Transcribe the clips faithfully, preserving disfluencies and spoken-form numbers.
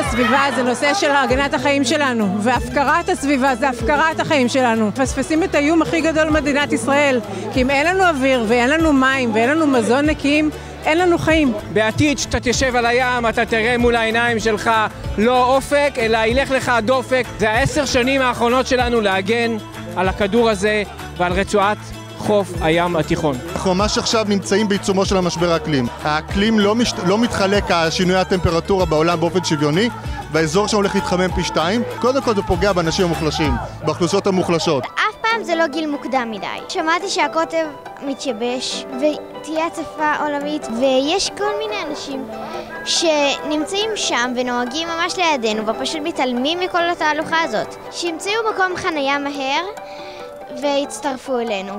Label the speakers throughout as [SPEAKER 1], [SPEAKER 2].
[SPEAKER 1] הסביבה זה נושא של הגנת החיים שלנו, והפקרת הסביבה זה הפקרת החיים שלנו. מפספסים את האיום הכי גדול למדינת ישראל, כי אם אין לנו אוויר ואין לנו מים ואין לנו מזון נקיים, אין לנו חיים.
[SPEAKER 2] בעתיד שאתה תשב על הים, אתה תראה מול העיניים שלך לא אופק, אלא ילך לך דופק. זה העשר שנים האחרונות שלנו להגן על הכדור הזה ועל רצועת חוף הים התיכון.
[SPEAKER 3] אנחנו ממש עכשיו נמצאים בעיצומו של המשבר האקלים. האקלים לא, מש... לא מתחלק על שינוי הטמפרטורה בעולם באופן שוויוני, והאזור שם הולך להתחמם פי שתיים. קודם כל זה פוגע באנשים המוחלשים, באוכלוסיות המוחלשות.
[SPEAKER 4] אף פעם זה לא גיל מוקדם מדי. שמעתי שהקוטב מתייבש ותהיה הצפה עולמית, ויש כל מיני אנשים שנמצאים שם ונוהגים ממש לידינו ופשוט מתעלמים מכל התהלוכה הזאת. שימצאו מקום חנייה מהר והצטרפו אלינו.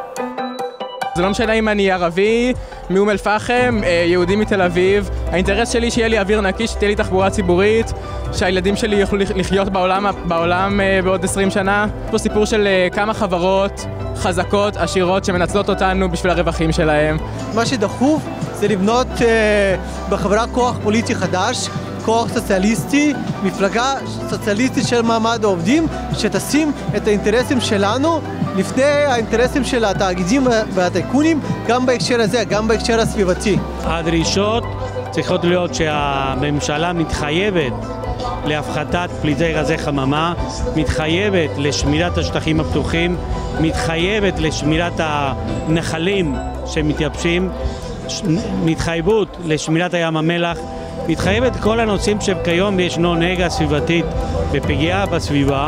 [SPEAKER 5] זה לא משנה אם אני ערבי, מאום אל פחם, יהודי מתל אביב. האינטרס שלי שיהיה לי אוויר נקי, שתהיה לי תחבורה ציבורית, שהילדים שלי יוכלו לחיות בעולם, בעולם בעוד עשרים שנה. יש פה סיפור של כמה חברות חזקות, עשירות, שמנצלות אותנו בשביל הרווחים שלהם.
[SPEAKER 6] מה שדחוף זה לבנות בחברה כוח פוליטי חדש, כוח סוציאליסטי, מפלגה סוציאליסטית של מעמד העובדים, שתשים את האינטרסים שלנו לפני האינטרסים של התאגידים והטייקונים, גם בהקשר הזה, גם בהקשר הסביבתי.
[SPEAKER 7] הדרישות צריכות להיות שהממשלה מתחייבת להפחתת פליטי גזי חממה, מתחייבת לשמירת השטחים הפתוחים, מתחייבת לשמירת הנחלים שמתייבשים, מתחייבות לשמירת הים המלח, מתחייבת כל הנושאים שכיום ישנו נגע סביבתית ופגיעה בסביבה,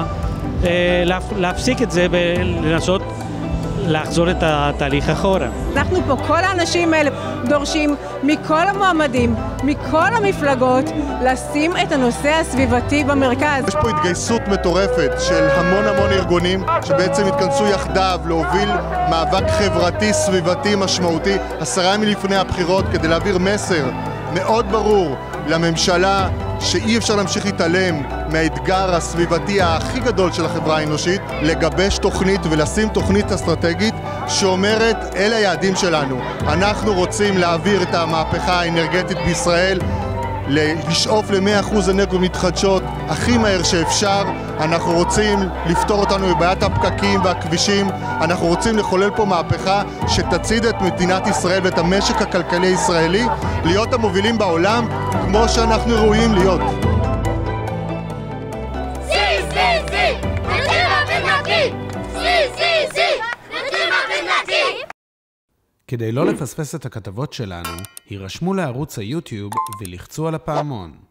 [SPEAKER 7] להפסיק את זה ולנסות לחזור את התהליך אחורה.
[SPEAKER 1] אנחנו פה, כל האנשים האלה דורשים מכל המועמדים, מכל המפלגות, לשים את הנושא הסביבתי במרכז.
[SPEAKER 3] יש פה התגייסות מטורפת של המון המון ארגונים שבעצם התכנסו יחדיו להוביל מאבק חברתי סביבתי משמעותי עשרה ימים לפני הבחירות, כדי להעביר מסר מאוד ברור לממשלה שאי אפשר להמשיך להתעלם מהאתגר הסביבתי הכי גדול של החברה האנושית, לגבש תוכנית ולשים תוכנית אסטרטגית שאומרת אלה היעדים שלנו. אנחנו רוצים להעביר את המהפכה האנרגטית בישראל, לשאוף ל-מאה אחוז אנרגיות מתחדשות הכי מהר שאפשר. אנחנו רוצים לפתור אותנו מבעיית הפקקים והכבישים. אנחנו רוצים לחולל פה מהפכה שתצעיד את מדינת ישראל ואת המשק הכלכלי הישראלי להיות המובילים בעולם כמו שאנחנו ראויים להיות.
[SPEAKER 8] כדי לא לפספס את הכתבות שלנו, הירשמו לערוץ היוטיוב ולחצו על הפעמון.